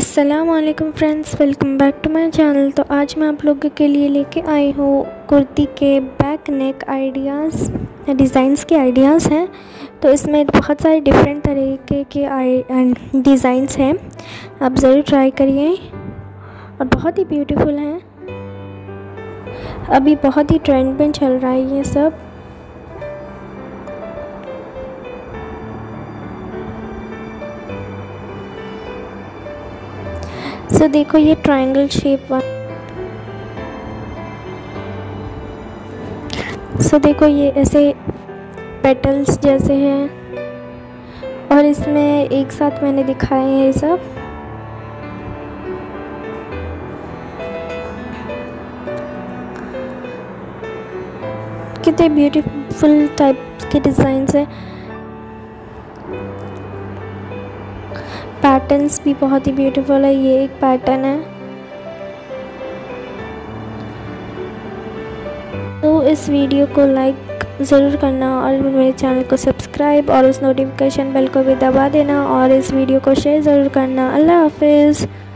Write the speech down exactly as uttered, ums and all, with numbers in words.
अस्सलामुअलैकुम friends, welcome back to my channel. तो आज मैं आप लोगों के लिए लेके आई हूँ कुर्ती के बैक नेक आइडियाज़, डिज़ाइंस के आइडियाज़ हैं। तो इसमें बहुत सारे डिफरेंट तरीके के आई डिज़ाइंस हैं, आप ज़रूर ट्राई करिए और बहुत ही ब्यूटीफुल हैं। अभी बहुत ही ट्रेंड में चल रहा है ये सब। सो so, देखो ये ट्रायंगल शेप वाला। सो so, देखो ये ऐसे पेटल्स जैसे हैं और इसमें एक साथ मैंने दिखाए हैं ये सब। कितने ब्यूटीफुल टाइप के डिज़ाइंस हैं। पैटर्न्स भी बहुत ही ब्यूटीफुल है। ये एक पैटर्न है। तो इस वीडियो को लाइक ज़रूर करना और मेरे चैनल को सब्सक्राइब और उस नोटिफिकेशन बेल को भी दबा देना और इस वीडियो को शेयर ज़रूर करना। अल्लाह हाफिज़।